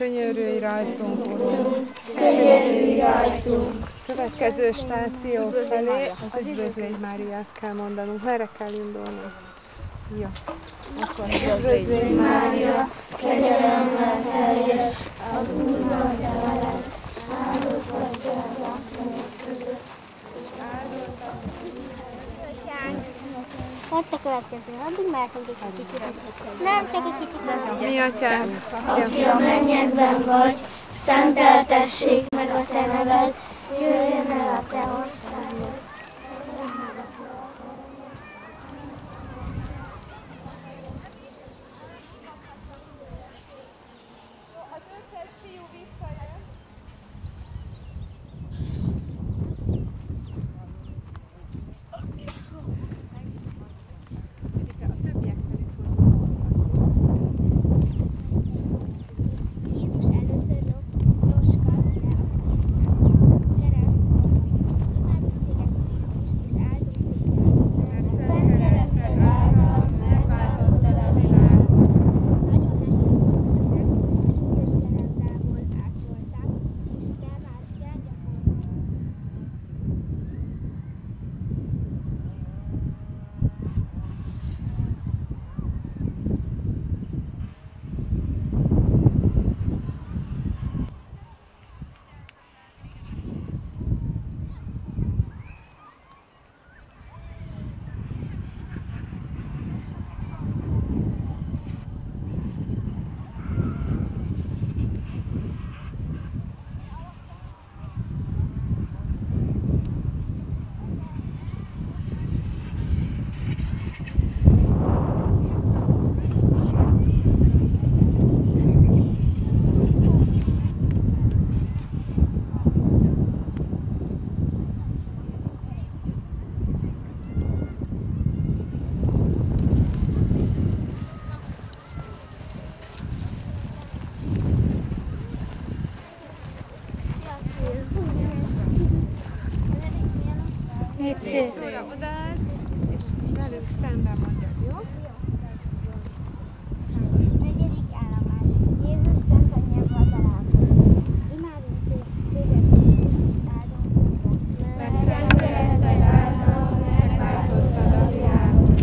Könyörülj rajtunk, Uram! Könyörülj rajtunk! Következő stáció felé az Üdvözlégy Máriát kell mondanunk. Merre kell indulni? Jó. Akkor Üdvözlégy Mária, kegyelemmel teljes, az Úrnak te veled, áldott vagy te az asszonyok között, és áldott a Ott a következő, addig mehetünk egy kicsit. Nem, csak egy kicsit. Mi atyám, aki a mennyekben vagy, szenteltessék meg a te neved, jöjjön el a te országod. Odaállsz, és velük szemben mondjad, jó? Negyedik állomás. Jézus szent anyjával találkozik. Imádunk téged, Krisztus, és áldunk téged. Mert szent kereszted által megváltottad a világot.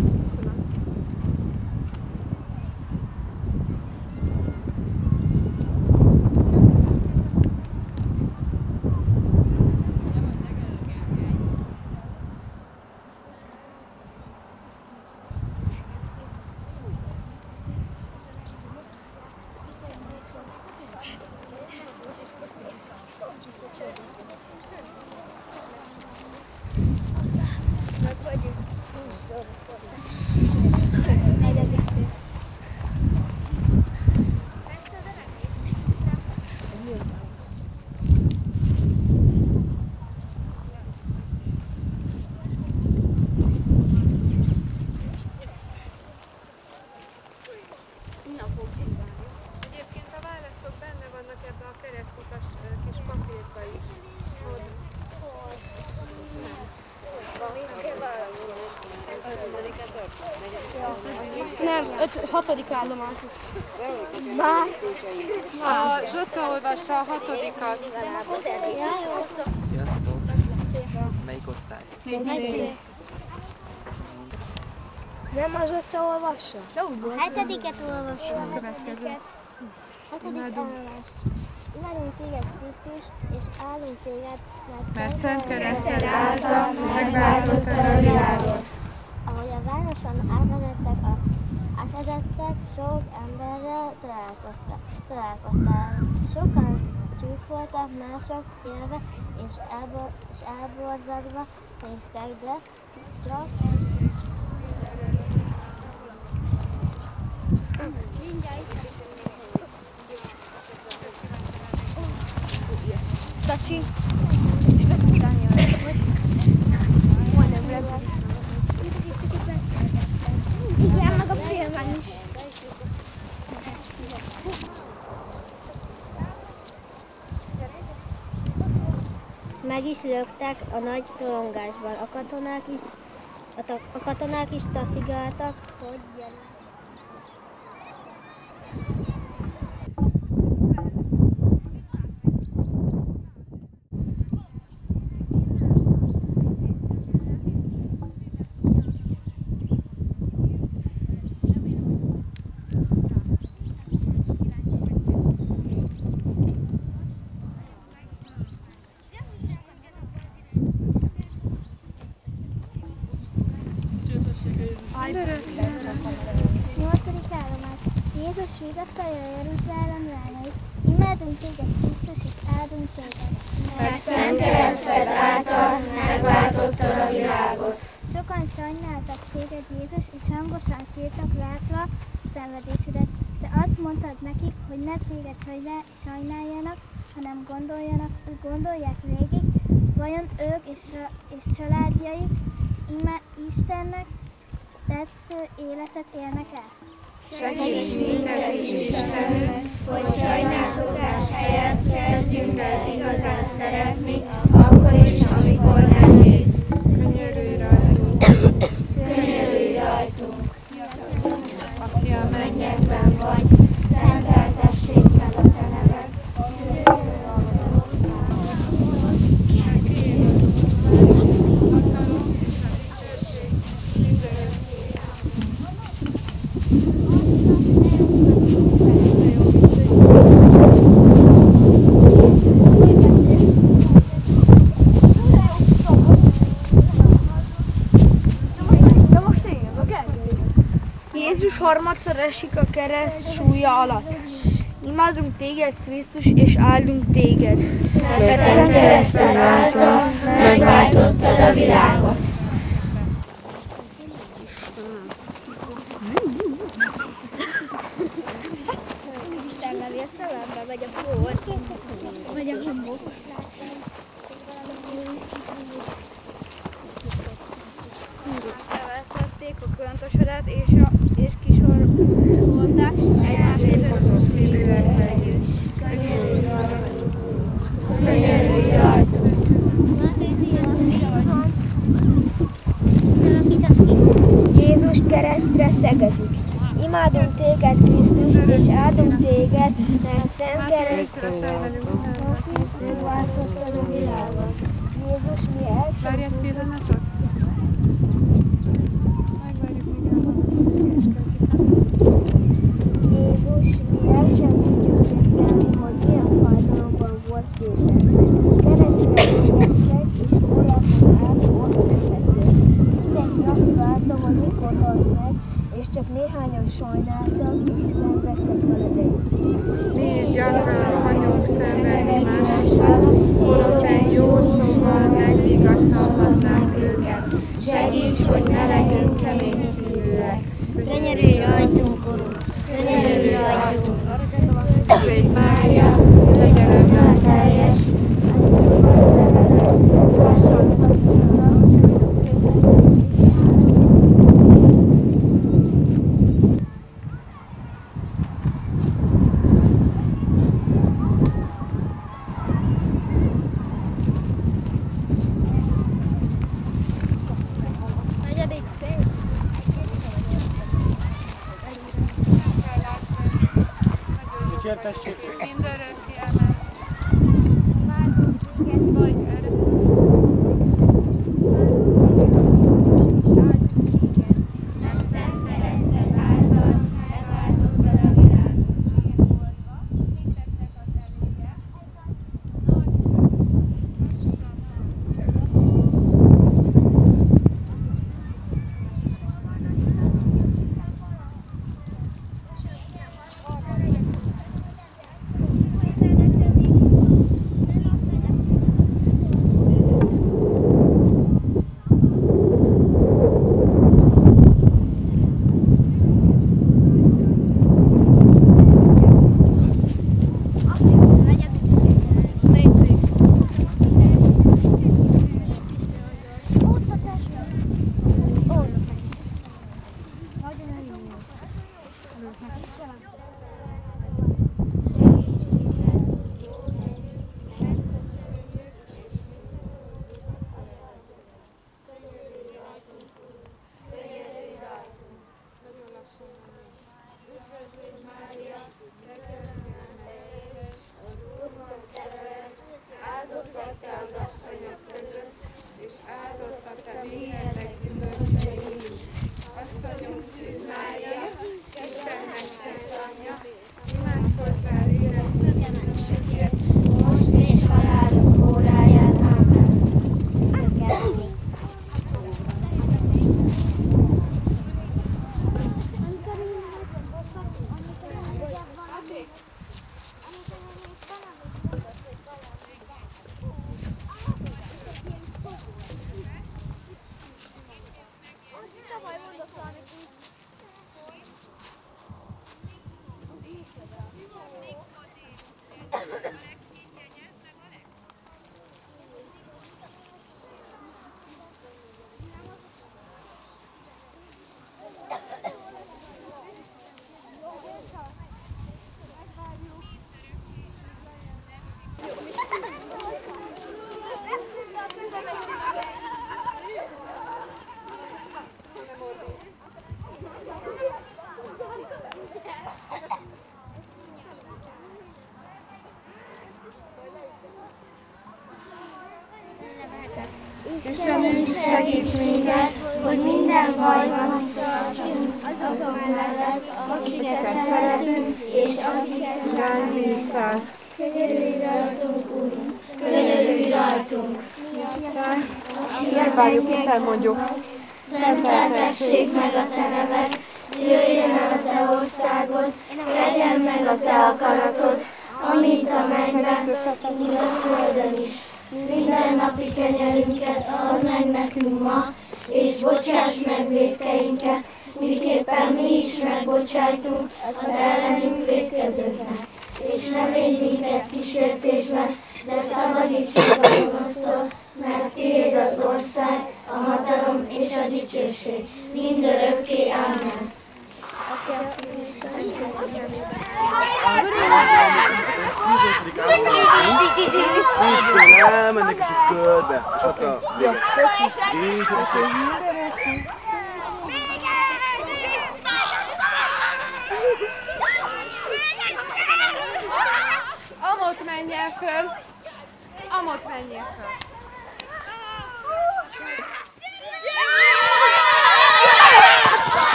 Egyébként a válaszok benne vannak ebbe a keresztutas kis papírba is. Nem, 6. állomás. Már. A Zsoca olvassa a 6-at. Sziasztok! Melyik osztály? 4C. Nem az Zsoca olvassa? Hetediket olvasom. Következő. Hatodik állomás. Imádunk téged, Krisztus, és áldunk téged, Mert szent kereszted által Megváltottad a világot. ahogy a városon átvezettek, sok emberrel találkoztál. Sokan csúfoltak, mások félve és elborzadva néztek, de csak Tacsi. Igen, meg a filmen is. meg is löktek a nagy tolongásban. A katonák is taszigáltak, hogy jön. 8. állomás. Jézus vigasztalja Jeruzsálem lányait. Imádunk téged, Krisztus, és áldunk téged. Mert szent kereszted által megváltottad a világot. Sokan sajnáltak téged, Jézus, és hangosan sírtak látva szenvedésedet. Te azt mondtad nekik, hogy ne téged sajnáljanak, hanem gondolják végig, vajon ők és családjaik Istennek tetsző életet élnek el. Segíts minket is, Istenünk, hogy sajnálkozás helyett kezdjünk el igazán szeretni, akkor is, amikor nehéz. Könyörülj rajtunk! Könyörülj rajtunk! Aki a Mennyekben vagy, szenteltessék meg a te neved. Jézus harmadszor esik a kereszt súlya alatt. Imádunk téged, Krisztus, és áldunk téged. Mert szent kereszted által megváltottad a világot. Istennel értelembe, vagy a kód, vagy a hambókos Elvettették a köntösödet és kisorolták egymás között szívűek legyünk. Könyörülj rajtunk! Jézus keresztre szegezik. Imádunk téged, Krisztus, és áldunk téged, mert szent keresztre megváltottad a világot. Jézus, mi első... Várj egy pillanatot! Jézus, mi el sem tudjuk képzelni, hogy milyen fájdalomban volt készen. Keresztre végeztek, és órákon át ott szenvedték. Mindenki azt várta, hogy mikor halsz meg, és csak néhányan sajnáltak, és szenvedtek veled. Mi is gyakran hagyunk szenvedni másokkal, holott egy jó szóval megvigasztalhatnánk őket. Segíts, hogy ne legyünk kemény szívűek. Könyörülj rajtunk, Urunk! Könyörülj rajtunk! Szép Mária, kegyelemmel teljes, mindörökké emel. Vagy erre. Istenünk segíts minket, hogy minden bajban tartsunk azok mellett, akiket szeretünk, és akiket ránk bíztál. Könyörülj rajtunk, Úrunk, könyörülj rajtunk! Megvárjuk, itt elmondjuk. Szenteltessék meg a Te neved, jöjjön el a Te országod, legyen meg a Te akaratod, amint a mennyben, úgy a földön is. Minden napi kenyerünket add meg nekünk ma, és bocsáss meg vétkeinket, miképpen mi is megbocsájtunk az ellenünk vétkezőknek. És ne légy minket kísértésbe, de szabadíts meg a gonosztól, mert tiéd az ország, a hatalom és a dicsőség, mindörökké. Amen. Itt elmennek is egy körbe, és ott a vége. Így, hogy Amott menjél föl! Amott menjél föl!